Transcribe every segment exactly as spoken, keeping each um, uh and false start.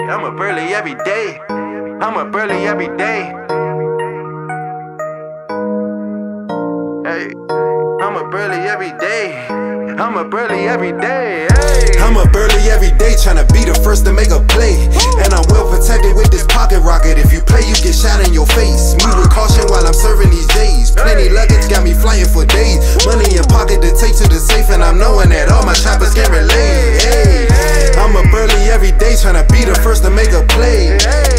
I'm up early every day. I'm up early every day. Hey, I'm up early every day. I'm up early every day. Hey. I'm up early every day tryna be the first to make a play. And I'm well protected with this pocket rocket. If you play, you get shot in your face. Move with caution while I'm serving these J's. Plenty luggage got me flying for days. Money in pocket to take to the safe, and I'm knowing that all my choppers can relate. Hey. I'm up early every day tryna be the first to make a play.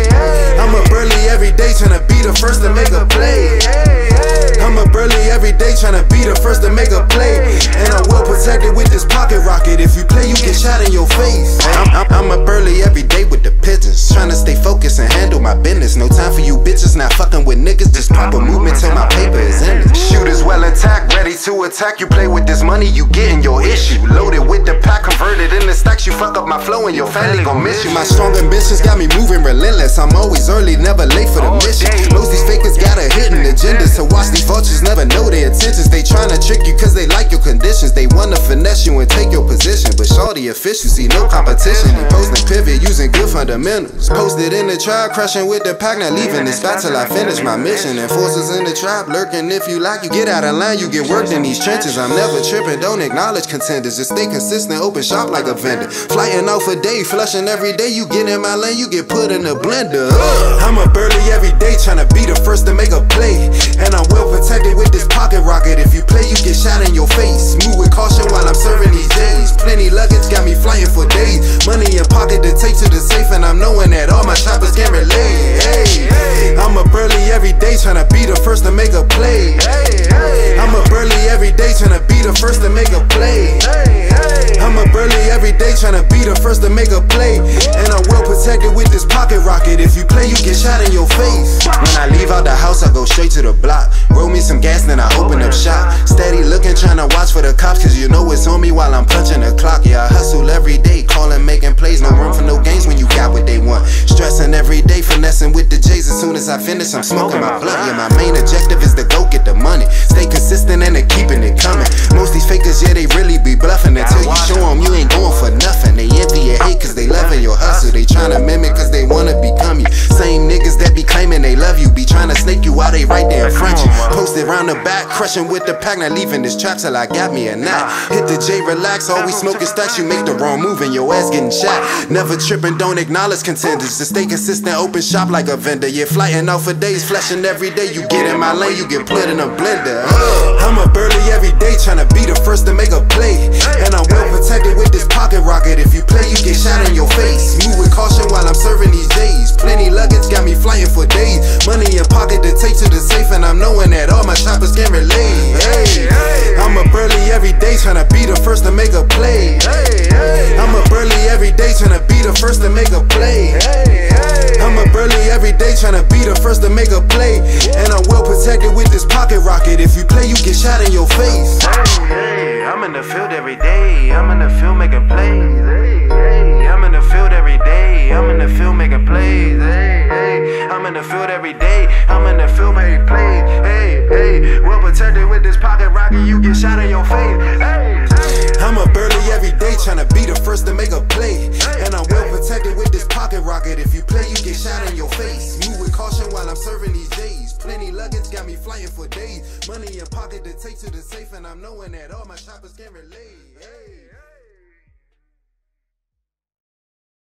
I'm up early every day tryna be the first to make a play. I'm up early every day tryna be the first to make a play. And I'm well protected with this pocket rocket. If you play, you get shot in your face. I'm, I'm, I'm up early every day with the pigeons, tryna stay focused and handle my business. No time for you bitches, not fucking with niggas. Just pop a movement till my paper is in it. Shooters well intact, ready to attack. You play with this money, you getting your issue. Loaded with the pack, converted into stacks. You fuck up my flow and your family gon' miss you. My strong ambitions got me moving relentless. I'm always early, never late for the mission. Most these fakers got a hidden agenda, so watch these vultures never know their intentions. They tryna trick you cause they like your conditions. They wanna finesse you and take your position, but shorty official, see no competition. He posting pivot using good fundamentals. Posted in the tribe, crushing with the pack, not leaving this spot till I finish my mission. Enforcers in the tribe lurking. If you like, you get out of line, you get worked in these trenches. I'm never tripping, don't acknowledge contenders. Just stay consistent, open shop like a vendor. Flying off a day, flushing every day. You get in my lane, you get put in the blender. uh, I'm up early every day tryna be the first to make a play. And I'm well protected with this pocket rocket. If you play, you get shot in your face. Move with caution while I'm serving these J's. Plenty luggage got me flying for days. Money in pocket to take to the safe, and I'm knowing that all my choppers can relate. Hey, I'm up early every day tryna be the first to make a play. I'm up early every day tryna be the first to make a play. I'm up early every day tryna be the first to make a play. And I'm well protected with this pocket rocket. If you play, you get shot in your face. When I leave out the house, I go straight to the block. Roll me some gas, then I open up shop. Steady looking, tryna watch for the cops, cause you know it's on me while I'm punching the clock. Yeah, I hustle every day, calling, making plays. No room for no games when you got what they want. Stressing every day, finessing with the J's. As soon as I finish, I'm smoking my blunt. Yeah, my main objective is to go get the money. Stay consistent and to keeping it coming. Most these fakers, yeah, they really be bluffing. Until you show them you ain't going for nothing. They envy and hate cause they loving your hustle. They tryna mimic cause they wanna become you. Same niggas that be claiming they love you be tryna snake you while they right there in front you. Posted round the back, crushing with the pack. Not leaving this trap till I got me a knot. Hit the J, relax, always smoking stacks. You make the wrong move and your ass getting shot. Never tripping, don't acknowledge contenders. Just stay consistent, open shop like a vendor. You're flying out for days, flashing every day. You get in my lane, you get put in a blender. uh, I'm up early every day tryna be the first to make a play. And I'm well protected with this pocket rocket. If you play, you get shot in your face. Move with caution while I'm serving these J's. Plenty luggage got me flying for days. Money in pocket to take to the safe, and I'm knowing that all my choppers can relate. Hey, I'm up early every day tryna be the first to make a play. I'm up early every day tryna be the first to make a play. I'm up early every day tryna be the first to make a play. And I'm well protected with this pocket rocket. If you play, you get shot in your face. Hey, I'm in the field every day. I'm in the field making plays. Hey, hey, I'm in the field every day. I'm in the field making plays. Hey, hey, I'm in the field every day. I'm in the field making plays. Hey, hey, well protected with this pocket rocket. You get shot in your face. Hey, hey. I'm up early every day tryna be the first to make a play. And I'm well protected with this pocket rocket. If you play, you get shot in your face. Move with caution while I'm serving these J's. Plenty luggage got me flying for days. Money in pocket to take to the safe, and I'm knowing that all my choppers can relate. Hey.